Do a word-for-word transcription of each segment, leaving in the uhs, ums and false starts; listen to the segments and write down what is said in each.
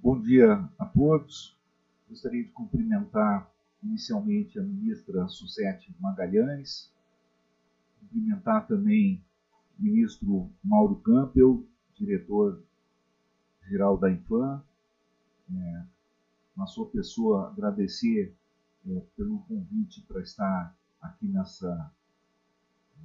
Bom dia a todos. Gostaria de cumprimentar inicialmente a ministra Sucete Magalhães, cumprimentar também o ministro Mauro Campbell, diretor-geral da IPHAN, é, na sua pessoa agradecer é, pelo convite para estar aqui nessa é,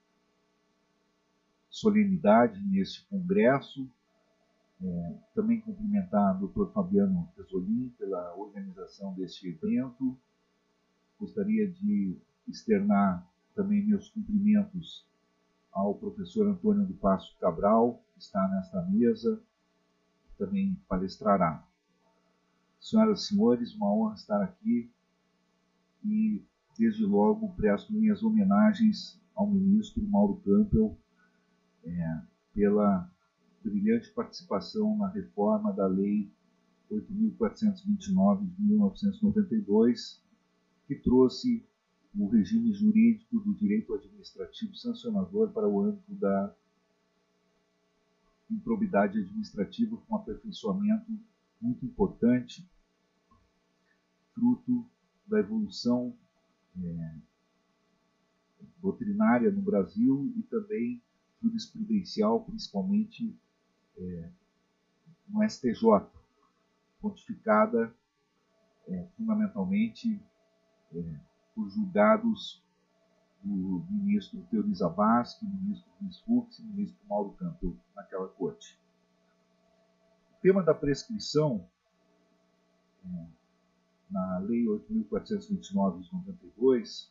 solenidade, neste congresso. É, também cumprimentar o doutor Fabiano Pesolin pela organização deste evento. Gostaria de externar também meus cumprimentos ao professor Antônio do Passo Cabral, que está nesta mesa, que também palestrará. Senhoras e senhores, uma honra estar aqui e, desde logo, presto minhas homenagens ao ministro Mauro Campbell é, pela brilhante participação na reforma da Lei oito mil quatrocentos e vinte e nove de mil novecentos e noventa e dois, que trouxe o regime jurídico do direito administrativo sancionador para o âmbito da improbidade administrativa, com um aperfeiçoamento muito importante, fruto da evolução é, doutrinária no Brasil e também jurisprudencial, principalmente é, no S T J, pontificada é, fundamentalmente é, por julgados do ministro Teori Zavascki, ministro Luiz Fux e ministro Mauro Campbell naquela corte. O tema da prescrição é, na Lei oito mil quatrocentos e vinte e nove de noventa e dois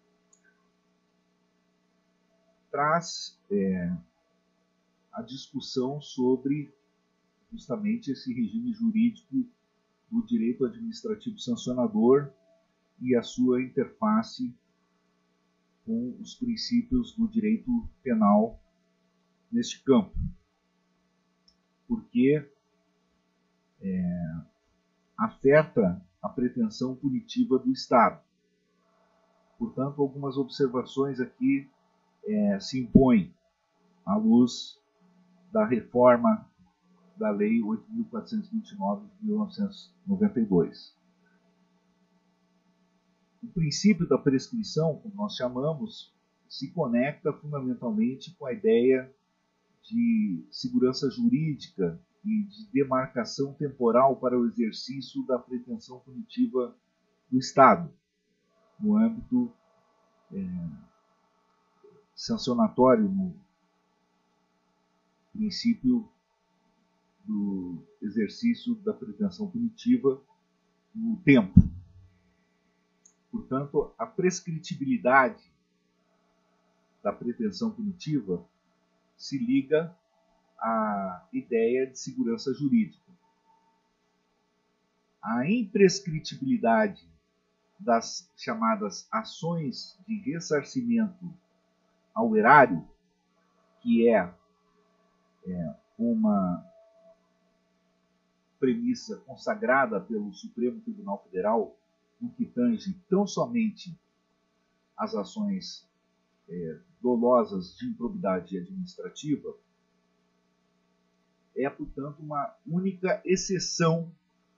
traz é, a discussão sobre justamente esse regime jurídico do direito administrativo sancionador e a sua interface com os princípios do direito penal neste campo. Porque é, afeta a pretensão punitiva do Estado. Portanto, algumas observações aqui é, se impõem à luz da reforma da Lei oito mil quatrocentos e vinte e nove de mil novecentos e noventa e dois. O princípio da prescrição, como nós chamamos, se conecta fundamentalmente com a ideia de segurança jurídica e de demarcação temporal para o exercício da pretensão punitiva do Estado, no âmbito é, sancionatório, no princípio do exercício da pretensão punitiva no tempo. Portanto, a prescritibilidade da pretensão punitiva se liga à ideia de segurança jurídica. A imprescritibilidade das chamadas ações de ressarcimento ao erário, que é, é uma premissa consagrada pelo Supremo Tribunal Federal, no que tange tão somente as ações é, dolosas de improbidade administrativa, é, portanto, uma única exceção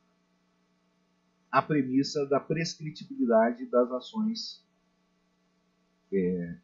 à premissa da prescritibilidade das ações é,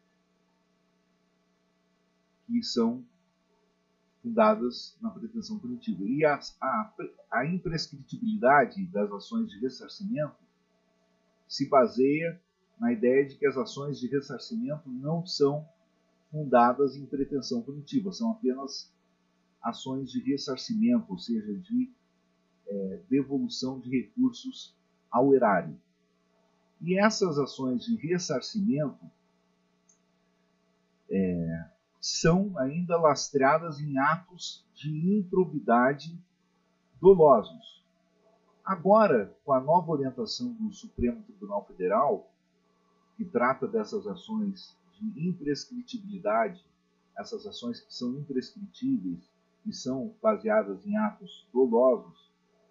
que são fundadas na pretensão punitiva. E a, a, a imprescritibilidade das ações de ressarcimento se baseia na ideia de que as ações de ressarcimento não são fundadas em pretensão punitiva, são apenas ações de ressarcimento, ou seja, de é, devolução de recursos ao erário. E essas ações de ressarcimento é, são ainda lastreadas em atos de improbidade dolosos. Agora, com a nova orientação do Supremo Tribunal Federal, que trata dessas ações de imprescritibilidade, essas ações que são imprescritíveis e são baseadas em atos dolosos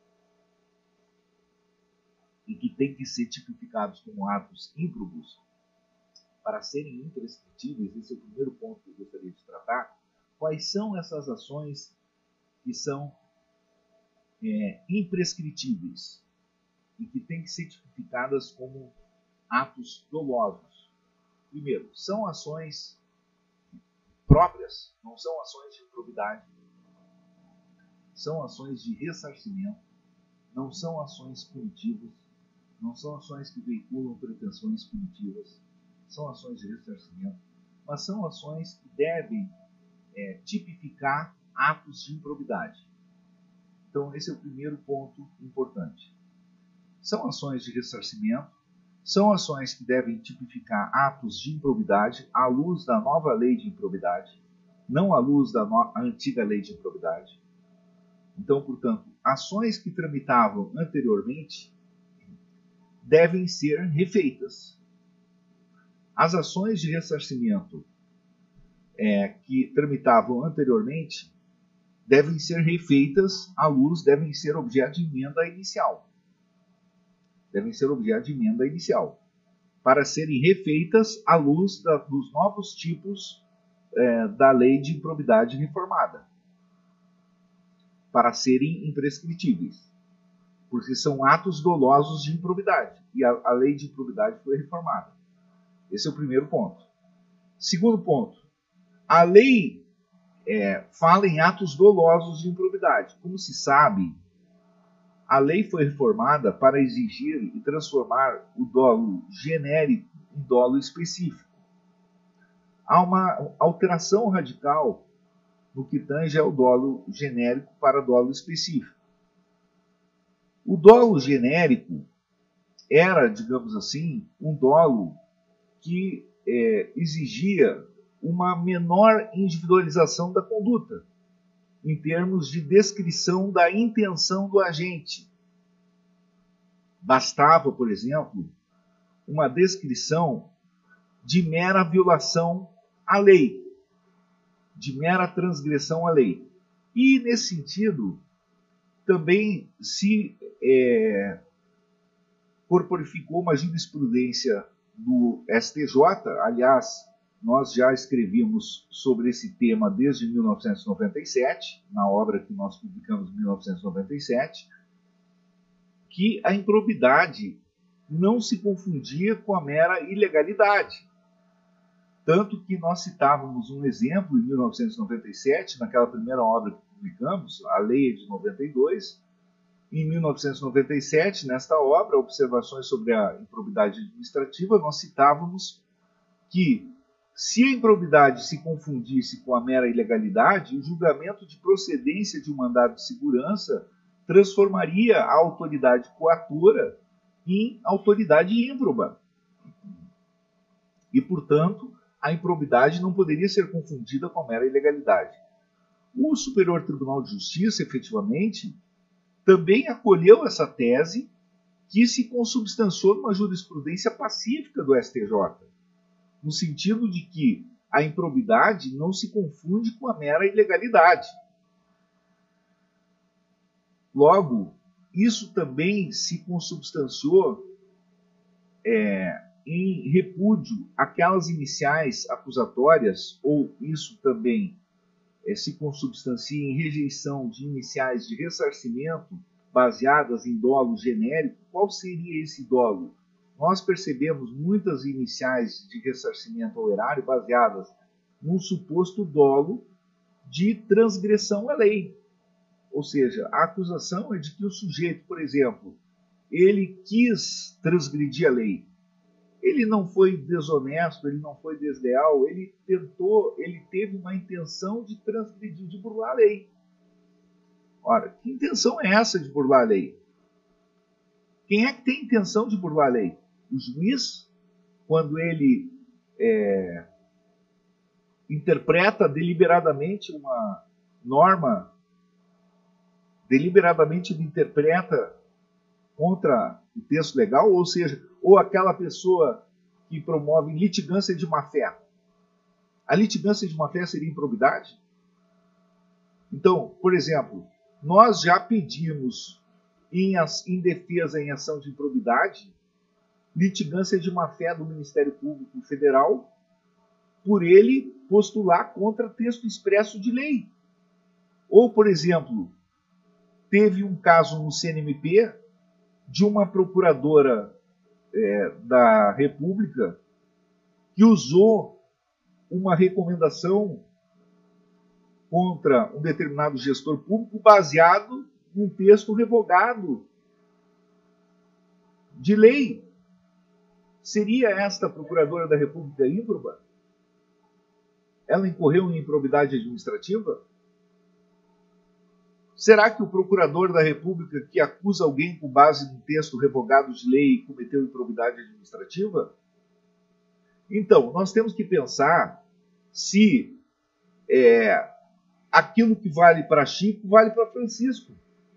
e que têm que ser tipificados como atos ímprobos, para serem imprescritíveis, esse é o primeiro ponto que eu gostaria de tratar. Quais são essas ações que são é, imprescritíveis e que têm que ser tipificadas como atos dolosos. Primeiro, são ações próprias, não são ações de improbidade, são ações de ressarcimento, não são ações punitivas, não são ações que veiculam pretensões punitivas, são ações de ressarcimento, mas são ações que devem é, tipificar atos de improbidade. Então, esse é o primeiro ponto importante. São ações de ressarcimento, são ações que devem tipificar atos de improbidade à luz da nova lei de improbidade, não à luz da no- antiga lei de improbidade. Então, portanto, ações que tramitavam anteriormente devem ser refeitas. As ações de ressarcimento é, que tramitavam anteriormente devem ser refeitas à luz, devem ser objeto de emenda inicial. Devem ser objeto de emenda inicial, para serem refeitas à luz da, dos novos tipos é, da lei de improbidade reformada, para serem imprescritíveis, porque são atos dolosos de improbidade, e a, a lei de improbidade foi reformada. Esse é o primeiro ponto. Segundo ponto, a lei é, fala em atos dolosos de improbidade. Como se sabe, a lei foi reformada para exigir e transformar o dolo genérico em dolo específico. Há uma alteração radical no que tange ao dolo genérico para dolo específico. O dolo genérico era, digamos assim, um dolo que é, exigia uma menor individualização da conduta, em termos de descrição da intenção do agente. Bastava, por exemplo, uma descrição de mera violação à lei, de mera transgressão à lei. E, nesse sentido, também se é, corporificou uma jurisprudência do S T J, aliás, nós já escrevíamos sobre esse tema desde mil novecentos e noventa e sete, na obra que nós publicamos em mil novecentos e noventa e sete, que a improbidade não se confundia com a mera ilegalidade. Tanto que nós citávamos um exemplo em mil novecentos e noventa e sete, naquela primeira obra que publicamos, a Lei é de noventa e dois. Em mil novecentos e noventa e sete, nesta obra, Observações sobre a Improbidade Administrativa, nós citávamos que, se a improbidade se confundisse com a mera ilegalidade, o julgamento de procedência de um mandado de segurança transformaria a autoridade coatora em autoridade ímproba. E, portanto, a improbidade não poderia ser confundida com a mera ilegalidade. O Superior Tribunal de Justiça, efetivamente, também acolheu essa tese, que se consubstanciou numa jurisprudência pacífica do S T J, no sentido de que a improbidade não se confunde com a mera ilegalidade. Logo, isso também se consubstanciou é, em repúdio àquelas iniciais acusatórias, ou isso também é, se consubstancia em rejeição de iniciais de ressarcimento baseadas em dolo genérico. Qual seria esse dolo? Nós percebemos muitas iniciais de ressarcimento ao erário baseadas num suposto dolo de transgressão à lei. Ou seja, a acusação é de que o sujeito, por exemplo, ele quis transgredir a lei. Ele não foi desonesto, ele não foi desleal, ele tentou, ele teve uma intenção de transgredir, de burlar a lei. Ora, que intenção é essa de burlar a lei? Quem é que tem intenção de burlar a lei? O juiz, quando ele é, interpreta deliberadamente uma norma, deliberadamente ele interpreta contra o texto legal, ou seja, ou aquela pessoa que promove litigância de má-fé. A litigância de má-fé seria improbidade? Então, por exemplo, nós já pedimos em, em defesa em ação de improbidade litigância de má-fé do Ministério Público Federal por ele postular contra texto expresso de lei. Ou, por exemplo, teve um caso no C N M P de uma procuradora é, da República que usou uma recomendação contra um determinado gestor público baseado num texto revogado de lei. Seria esta procuradora da República ímproba? Ela incorreu em improbidade administrativa? Será que o procurador da República que acusa alguém com base num texto revogado de lei cometeu improbidade administrativa? Então, nós temos que pensar se é, aquilo que vale para Chico vale para Francisco.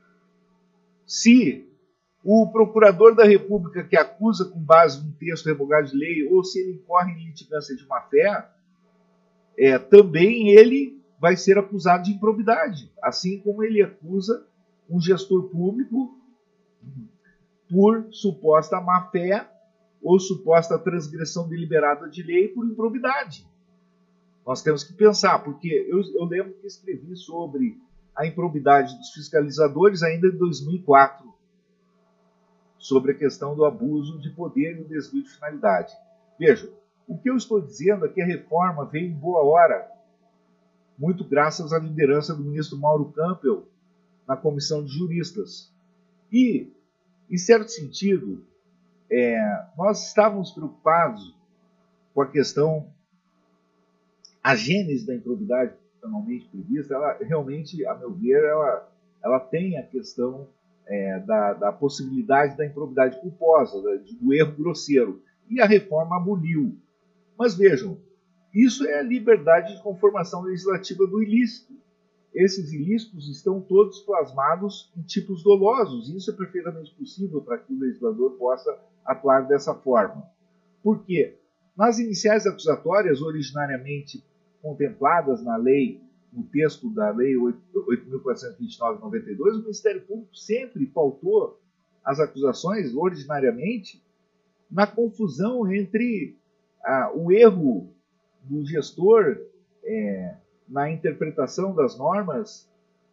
Se o procurador da República que acusa com base num texto revogado de lei, ou se ele incorre em litigância de má-fé, é, também ele vai ser acusado de improbidade, assim como ele acusa um gestor público por suposta má-fé ou suposta transgressão deliberada de lei por improbidade. Nós temos que pensar, porque eu, eu lembro que escrevi sobre a improbidade dos fiscalizadores ainda em dois mil e quatro, sobre a questão do abuso de poder e o desvio de finalidade. Veja, o que eu estou dizendo é que a reforma veio em boa hora, muito graças à liderança do ministro Mauro Campbell na comissão de juristas. E, em certo sentido, é, nós estávamos preocupados com a questão, a gênese da improbidade constitucionalmente prevista, ela realmente, a meu ver, ela, ela tem a questão é, da, da possibilidade da improbidade culposa, da, do erro grosseiro. E a reforma aboliu. Mas vejam, isso é a liberdade de conformação legislativa do ilícito. Esses ilícitos estão todos plasmados em tipos dolosos. Isso é perfeitamente possível para que o legislador possa atuar dessa forma. Por quê? Nas iniciais acusatórias, originariamente contempladas na lei, no texto da Lei oito mil quatrocentos e vinte e nove de noventa e dois, o Ministério Público sempre pautou as acusações, originariamente, na confusão entre ah, o erro do gestor é, na interpretação das normas,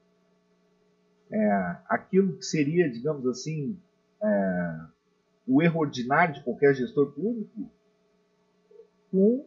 é, aquilo que seria, digamos assim, é, o erro ordinário de qualquer gestor público, com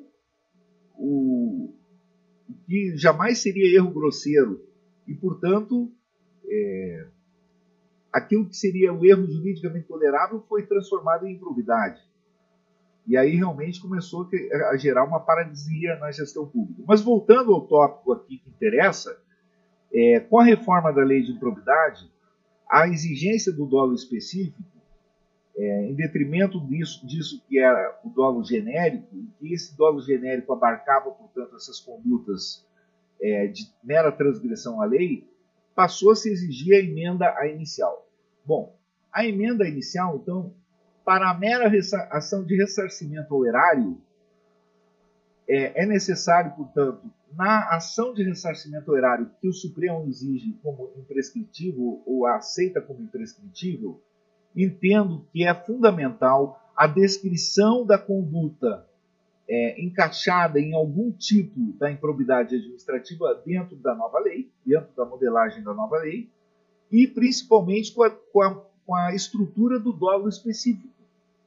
o que jamais seria erro grosseiro. E, portanto, é, aquilo que seria o erro juridicamente tolerável foi transformado em improbidade. E aí realmente começou a gerar uma paralisia na gestão pública. Mas voltando ao tópico aqui que interessa, é, com a reforma da lei de improbidade, a exigência do dolo específico, é, em detrimento disso, disso que era o dolo genérico, e que esse dolo genérico abarcava, portanto, essas condutas é, de mera transgressão à lei, passou a se exigir a emenda à inicial. Bom, a emenda inicial, então, para a mera ação de ressarcimento ao erário, é, é necessário, portanto, na ação de ressarcimento ao erário que o Supremo exige como imprescritível ou aceita como imprescritível, entendo que é fundamental a descrição da conduta é, encaixada em algum tipo da improbidade administrativa dentro da nova lei, dentro da modelagem da nova lei, e principalmente com a, com a, com a estrutura do dolo específico.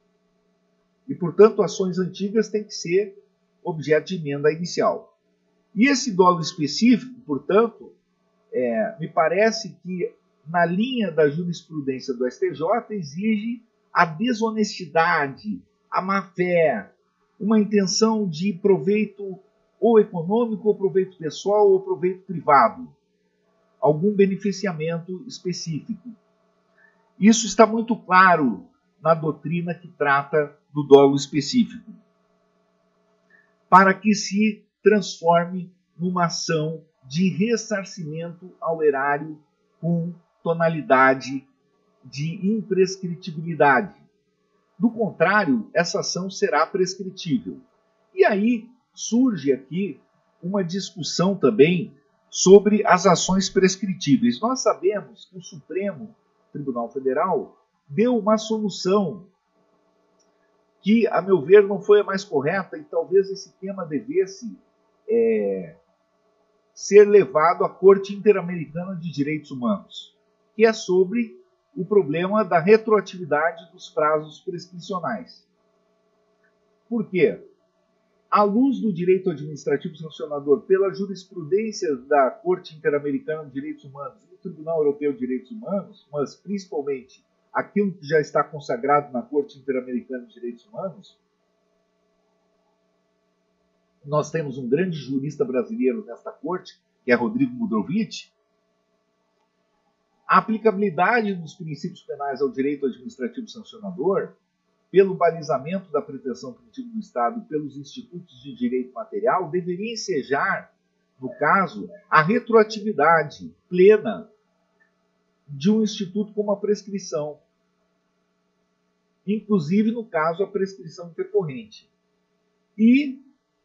E, portanto, ações antigas têm que ser objeto de emenda inicial. E esse dolo específico, portanto, é, me parece que, na linha da jurisprudência do S T J, exige a desonestidade, a má-fé, uma intenção de proveito ou econômico, ou proveito pessoal, ou proveito privado, algum beneficiamento específico. Isso está muito claro na doutrina que trata do dolo específico, para que se transforme numa ação de ressarcimento ao erário com tonalidade de imprescritibilidade. Do contrário, essa ação será prescritível. E aí surge aqui uma discussão também sobre as ações prescritíveis. Nós sabemos que o Supremo Tribunal Federal deu uma solução que, a meu ver, não foi a mais correta, e talvez esse tema devesse é, ser levado à Corte Interamericana de Direitos Humanos, que é sobre o problema da retroatividade dos prazos prescricionais. Por quê? À luz do direito administrativo sancionador pela jurisprudência da Corte Interamericana de Direitos Humanos e do Tribunal Europeu de Direitos Humanos, mas principalmente aquilo que já está consagrado na Corte Interamericana de Direitos Humanos, nós temos um grande jurista brasileiro nesta corte, que é Rodrigo Mudrovich. A aplicabilidade dos princípios penais ao direito administrativo sancionador, pelo balizamento da pretensão punitiva do Estado pelos institutos de direito material, deveria ensejar, no caso, a retroatividade plena de um instituto como a prescrição, inclusive, no caso, a prescrição intercorrente. E,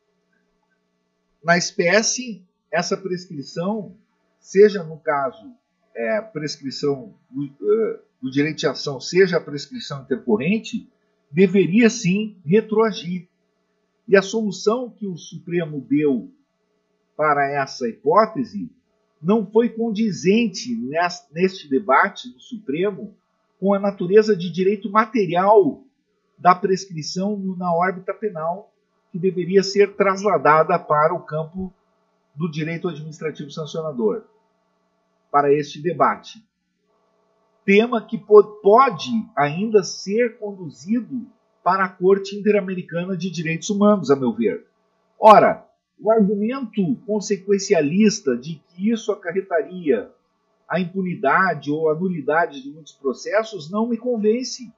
na espécie, essa prescrição, seja no caso é, prescrição do, uh, do direito de ação, seja a prescrição intercorrente, deveria sim retroagir. E a solução que o Supremo deu para essa hipótese não foi condizente neste debate do Supremo com a natureza de direito material da prescrição na órbita penal, que deveria ser trasladada para o campo do direito administrativo sancionador, para este debate. Tema que pode ainda ser conduzido para a Corte Interamericana de Direitos Humanos, a meu ver. Ora, o argumento consequencialista de que isso acarretaria a impunidade ou a nulidade de muitos processos não me convence.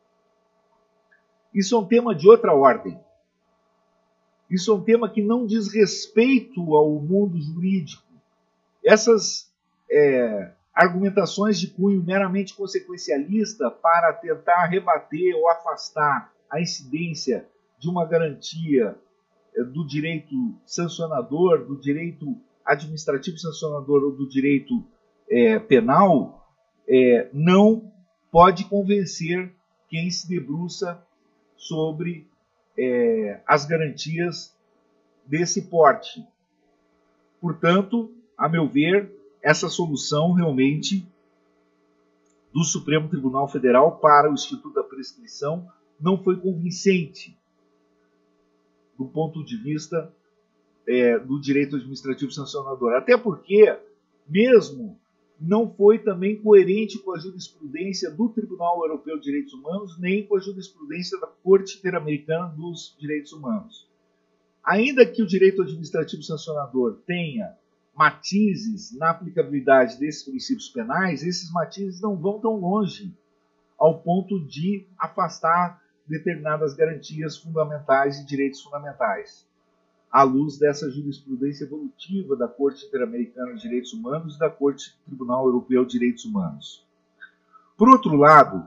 Isso é um tema de outra ordem. Isso é um tema que não diz respeito ao mundo jurídico. Essas é, argumentações de cunho meramente consequencialista para tentar rebater ou afastar a incidência de uma garantia é, do direito sancionador, do direito administrativo sancionador ou do direito é, penal, é, não pode convencer quem se debruça sobre É, as garantias desse porte. Portanto, a meu ver, essa solução realmente do Supremo Tribunal Federal para o Instituto da Prescrição não foi convincente do ponto de vista é, do direito administrativo sancionador. Até porque, mesmo, não foi também coerente com a jurisprudência do Tribunal Europeu de Direitos Humanos, nem com a jurisprudência da Corte Interamericana dos Direitos Humanos. Ainda que o direito administrativo sancionador tenha matizes na aplicabilidade desses princípios penais, esses matizes não vão tão longe ao ponto de afastar determinadas garantias fundamentais e direitos fundamentais, à luz dessa jurisprudência evolutiva da Corte Interamericana de Direitos Humanos e da Corte Tribunal Europeu de Direitos Humanos. Por outro lado,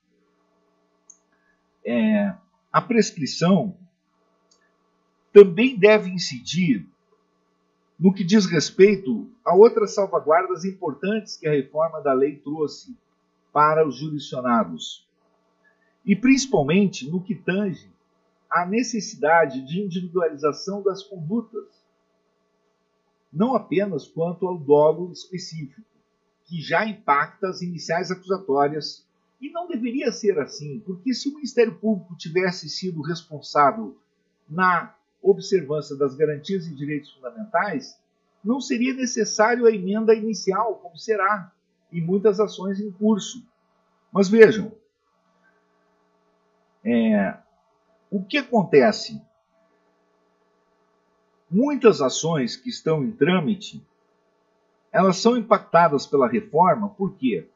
é, a prescrição também deve incidir no que diz respeito a outras salvaguardas importantes que a reforma da lei trouxe para os jurisdicionados, e principalmente no que tange a necessidade de individualização das condutas, não apenas quanto ao dolo específico, que já impacta as iniciais acusatórias, e não deveria ser assim, porque se o Ministério Público tivesse sido responsável na observância das garantias e direitos fundamentais, não seria necessário a emenda inicial, como será em muitas ações em curso. Mas vejam, é, o que acontece? Muitas ações que estão em trâmite, elas são impactadas pela reforma, por quê?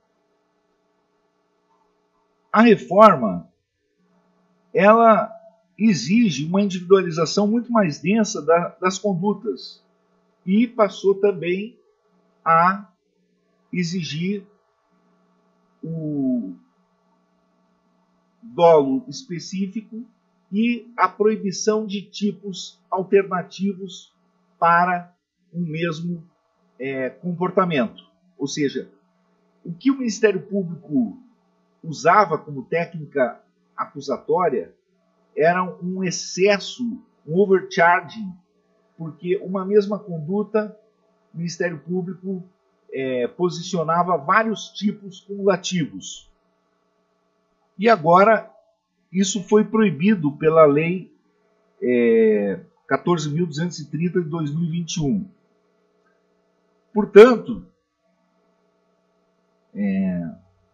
A reforma, ela exige uma individualização muito mais densa da, das condutas e passou também a exigir o dolo específico e a proibição de tipos alternativos para um mesmo é, comportamento. Ou seja, o que o Ministério Público usava como técnica acusatória era um excesso, um overcharging, porque uma mesma conduta, o Ministério Público é, posicionava vários tipos cumulativos. E agora isso foi proibido pela Lei é, quatorze mil duzentos e trinta de dois mil e vinte e um. Portanto, é,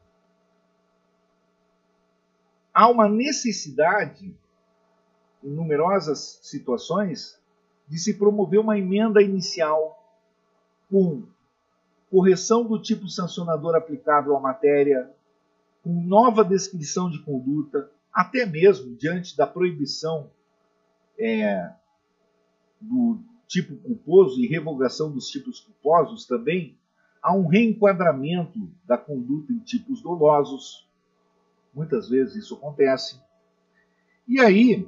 há uma necessidade, em numerosas situações, de se promover uma emenda inicial com correção do tipo sancionador aplicável à matéria, com nova descrição de conduta, até mesmo diante da proibição é, do tipo culposo e revogação dos tipos culposos também, há um reenquadramento da conduta em tipos dolosos. Muitas vezes isso acontece. E aí,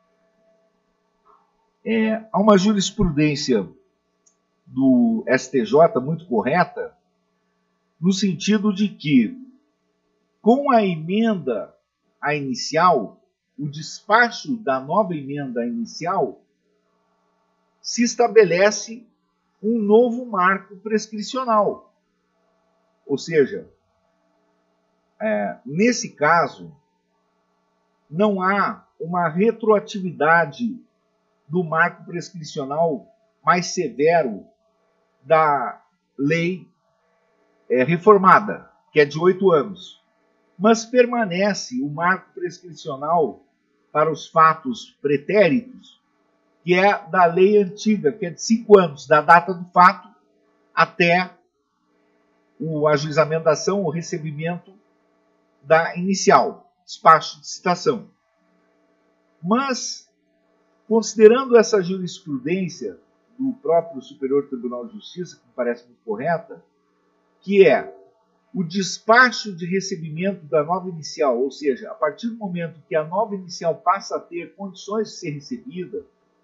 é, há uma jurisprudência do S T J muito correta, no sentido de que, com a emenda à inicial, o despacho da nova emenda inicial, se estabelece um novo marco prescricional. Ou seja, é, nesse caso, não há uma retroatividade do marco prescricional mais severo da lei é, reformada, que é de oito anos. Mas permanece o marco prescricional para os fatos pretéritos, que é da lei antiga, que é de cinco anos, da data do fato até o ajuizamento da ação, o recebimento da inicial, despacho de citação. Mas, considerando essa jurisprudência do próprio Superior Tribunal de Justiça, que me parece muito correta, que é o despacho de recebimento da nova inicial, ou seja, a partir do momento que a nova inicial passa a ter condições de ser recebida,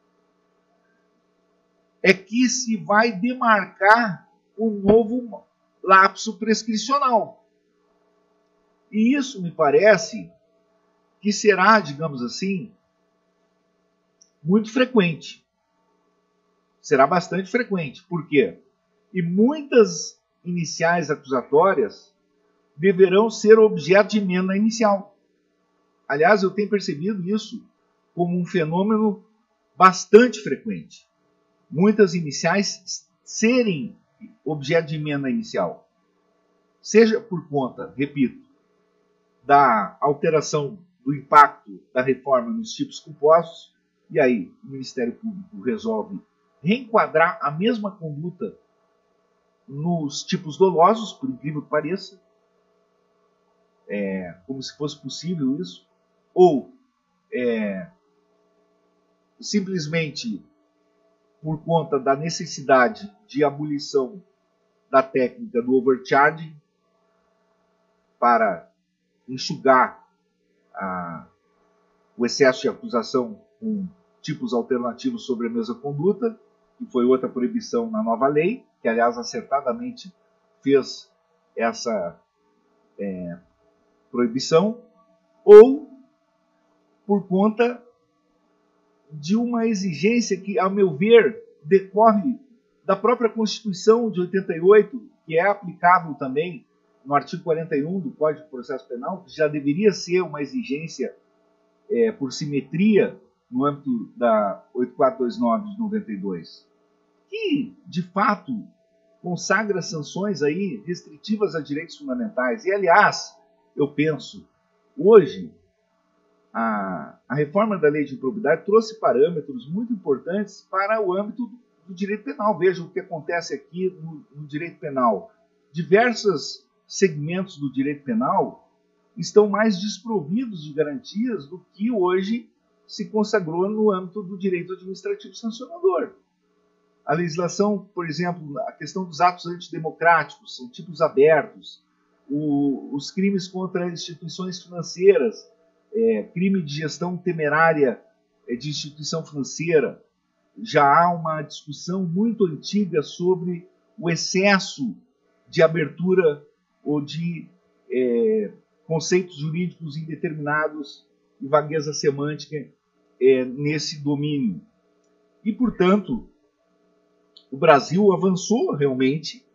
é que se vai demarcar o novo lapso prescricional. E isso me parece que será, digamos assim, muito frequente. Será bastante frequente. Por quê? E muitas iniciais acusatórias deverão ser objeto de emenda inicial. Aliás, eu tenho percebido isso como um fenômeno bastante frequente. Muitas iniciais serem objeto de emenda inicial. Seja por conta, repito, da alteração do impacto da reforma nos tipos culposos, e aí o Ministério Público resolve reenquadrar a mesma conduta nos tipos dolosos, por incrível que pareça, é, como se fosse possível isso, ou é, simplesmente por conta da necessidade de abolição da técnica do overcharging para enxugar a, o excesso de acusação com tipos alternativos sobre a mesma conduta, que foi outra proibição na nova lei, que, aliás, acertadamente fez essa é, proibição, ou por conta de uma exigência que, ao meu ver, decorre da própria Constituição de oitenta e oito, que é aplicável também no artigo quarenta e um do Código de Processo Penal, que já deveria ser uma exigência é, por simetria no âmbito da oito mil quatrocentos e vinte e nove de noventa e dois, que, de fato, consagra sanções aí restritivas a direitos fundamentais. E, aliás, eu penso, hoje, a, a reforma da lei de improbidade trouxe parâmetros muito importantes para o âmbito do, do direito penal. Veja o que acontece aqui no, no direito penal. Diversos segmentos do direito penal estão mais desprovidos de garantias do que hoje se consagrou no âmbito do direito administrativo sancionador. A legislação, por exemplo, a questão dos atos antidemocráticos, são tipos abertos, o, os crimes contra instituições financeiras, é, crime de gestão temerária é, de instituição financeira, já há uma discussão muito antiga sobre o excesso de abertura ou de é, conceitos jurídicos indeterminados e vagueza semântica é, nesse domínio. E, portanto, o Brasil avançou realmente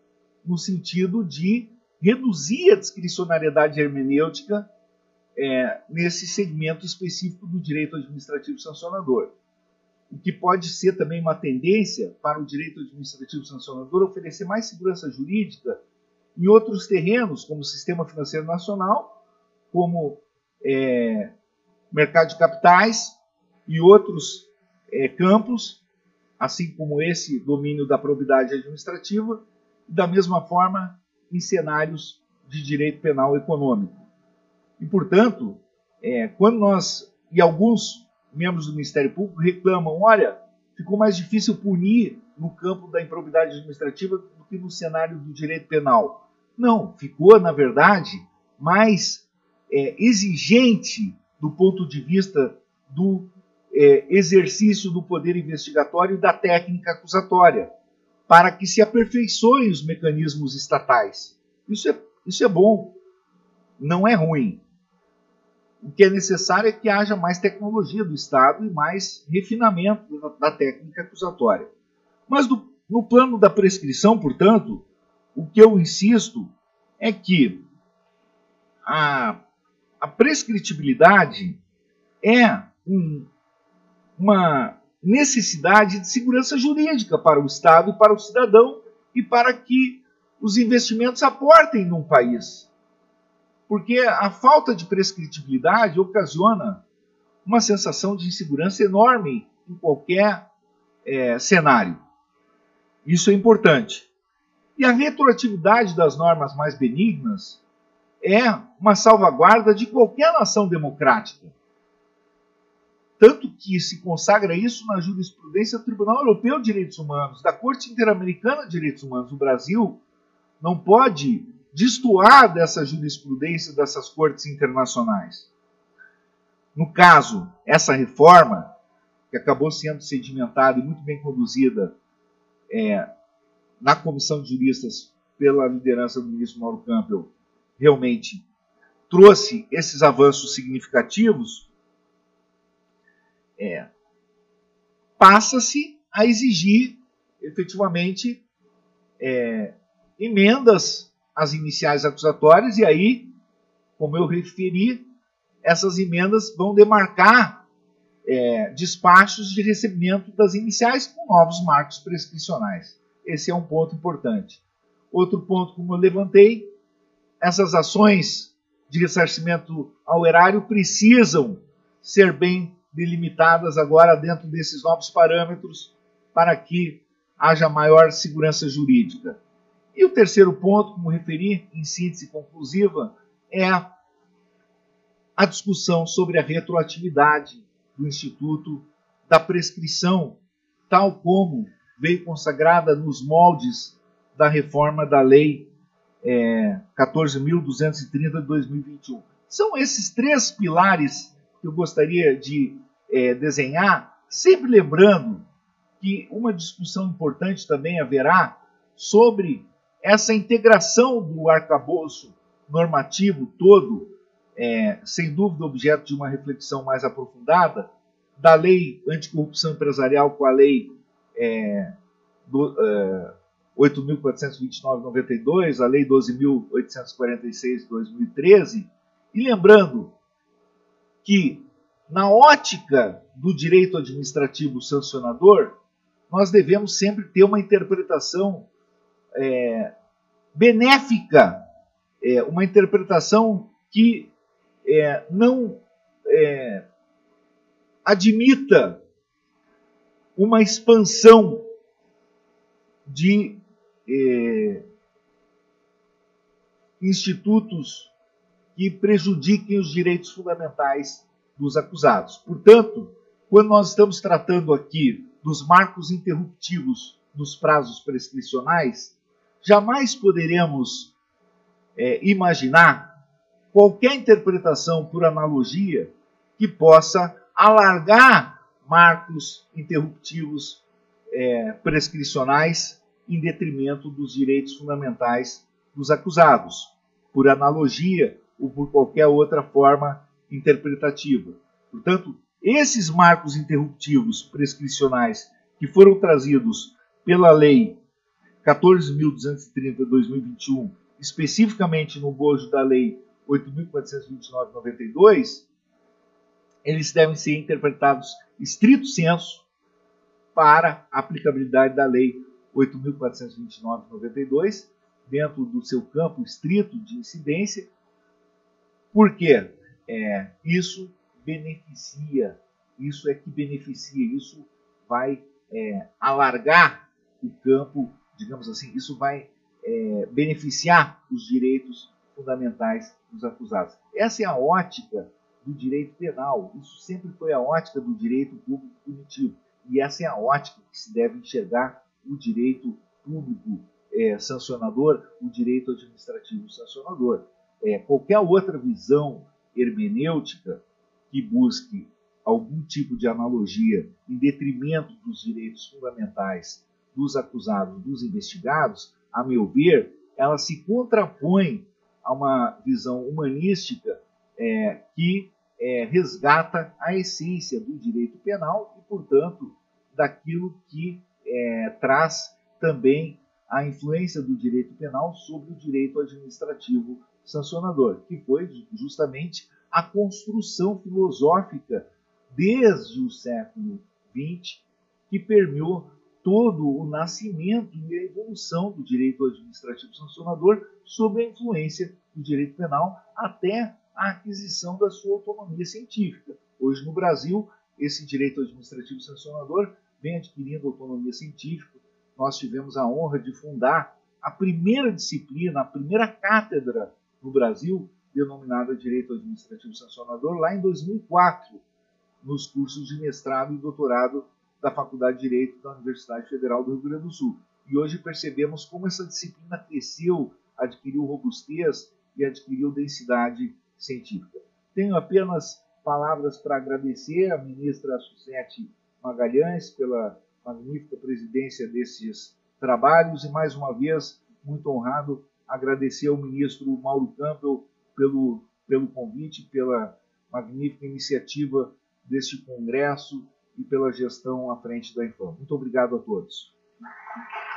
no sentido de reduzir a discricionariedade hermenêutica é, nesse segmento específico do direito administrativo sancionador. O que pode ser também uma tendência para o direito administrativo sancionador oferecer mais segurança jurídica em outros terrenos, como o sistema financeiro nacional, como é, mercado de capitais e outros é, campos, assim como esse domínio da probidade administrativa, e da mesma forma em cenários de direito penal econômico. E, portanto, é, quando nós, e alguns membros do Ministério Público reclamam, olha, ficou mais difícil punir no campo da improbidade administrativa do que no cenário do direito penal. Não, ficou, na verdade, mais é, exigente do ponto de vista do é, exercício do poder investigatório e da técnica acusatória, para que se aperfeiçoem os mecanismos estatais. Isso é, isso é bom, não é ruim. O que é necessário é que haja mais tecnologia do Estado e mais refinamento da, da técnica acusatória. Mas do, no plano da prescrição, portanto, o que eu insisto é que a, a prescritibilidade é um, uma necessidade de segurança jurídica para o Estado e para o cidadão e para que os investimentos aportem num país. Porque a falta de prescritibilidade ocasiona uma sensação de insegurança enorme em qualquer é, cenário. Isso é importante. E a retroatividade das normas mais benignas é uma salvaguarda de qualquer nação democrática. Tanto que se consagra isso na jurisprudência do Tribunal Europeu de Direitos Humanos, da Corte Interamericana de Direitos Humanos. O Brasil não pode destoar dessa jurisprudência dessas cortes internacionais. No caso, essa reforma, que acabou sendo sedimentada e muito bem conduzida é, na comissão de juristas pela liderança do ministro Mauro Campbell, realmente trouxe esses avanços significativos, é, passa-se a exigir, efetivamente, é, emendas às iniciais acusatórias, e aí, como eu referi, essas emendas vão demarcar é, despachos de recebimento das iniciais com novos marcos prescricionais. Esse é um ponto importante. Outro ponto, como eu levantei, essas ações de ressarcimento ao erário precisam ser bem delimitadas agora dentro desses novos parâmetros para que haja maior segurança jurídica. E o terceiro ponto, como referi, em síntese conclusiva, é a discussão sobre a retroatividade do Instituto da Prescrição, tal como veio consagrada nos moldes da reforma da Lei é, quatorze mil duzentos e trinta de dois mil e vinte e um. São esses três pilares que eu gostaria de é, desenhar, sempre lembrando que uma discussão importante também haverá sobre essa integração do arcabouço normativo todo, é, sem dúvida objeto de uma reflexão mais aprofundada, da Lei Anticorrupção Empresarial com a Lei é, é, oito mil quatrocentos e vinte e nove de noventa e dois, a Lei doze mil oitocentos e quarenta e seis de dois mil e treze, e lembrando que, na ótica do direito administrativo sancionador, nós devemos sempre ter uma interpretação É, benéfica, é, uma interpretação que é, não é, admita uma expansão de é, institutos que prejudiquem os direitos fundamentais dos acusados. Portanto, quando nós estamos tratando aqui dos marcos interruptivos dos prazos prescricionais, jamais poderemos é, imaginar qualquer interpretação por analogia que possa alargar marcos interruptivos é, prescricionais em detrimento dos direitos fundamentais dos acusados, por analogia ou por qualquer outra forma interpretativa. Portanto, esses marcos interruptivos prescricionais que foram trazidos pela Lei quatorze mil duzentos e trinta de dois mil e vinte e um, especificamente no bojo da Lei oito mil quatrocentos e vinte e nove de noventa e dois, eles devem ser interpretados estrito sensu para a aplicabilidade da Lei oito mil quatrocentos e vinte e nove de noventa e dois, dentro do seu campo estrito de incidência, porque é, isso beneficia, isso é que beneficia, isso vai é, alargar o campo, digamos assim, isso vai é, beneficiar os direitos fundamentais dos acusados. Essa é a ótica do direito penal, isso sempre foi a ótica do direito público punitivo, e essa é a ótica que se deve enxergar o direito público é, sancionador, o direito administrativo sancionador. É, qualquer outra visão hermenêutica que busque algum tipo de analogia em detrimento dos direitos fundamentais dos acusados, dos investigados, a meu ver, ela se contrapõe a uma visão humanística é, que é, resgata a essência do direito penal e, portanto, daquilo que é, traz também a influência do direito penal sobre o direito administrativo sancionador, que foi justamente a construção filosófica desde o século vinte que permeou todo o nascimento e a evolução do direito administrativo sancionador sob a influência do direito penal até a aquisição da sua autonomia científica. Hoje no Brasil, esse direito administrativo sancionador vem adquirindo autonomia científica. Nós tivemos a honra de fundar a primeira disciplina, a primeira cátedra no Brasil, denominada Direito Administrativo Sancionador, lá em dois mil e quatro, nos cursos de mestrado e doutorado da Faculdade de Direito da Universidade Federal do Rio Grande do Sul. E hoje percebemos como essa disciplina cresceu, adquiriu robustez e adquiriu densidade científica. Tenho apenas palavras para agradecer à ministra Sucete Magalhães pela magnífica presidência desses trabalhos e, mais uma vez, muito honrado, agradecer ao ministro Mauro Campbell pelo, pelo convite, pela magnífica iniciativa deste congresso e pela gestão à frente da Infam. Muito obrigado a todos.